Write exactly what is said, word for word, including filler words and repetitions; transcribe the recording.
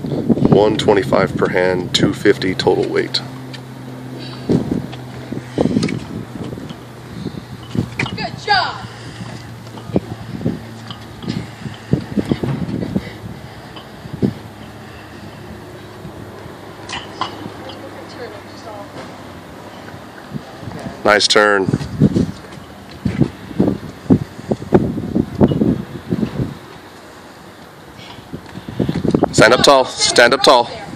one twenty-five per hand, two fifty total weight. Good job. Nice turn. Stand up tall. Stand up tall.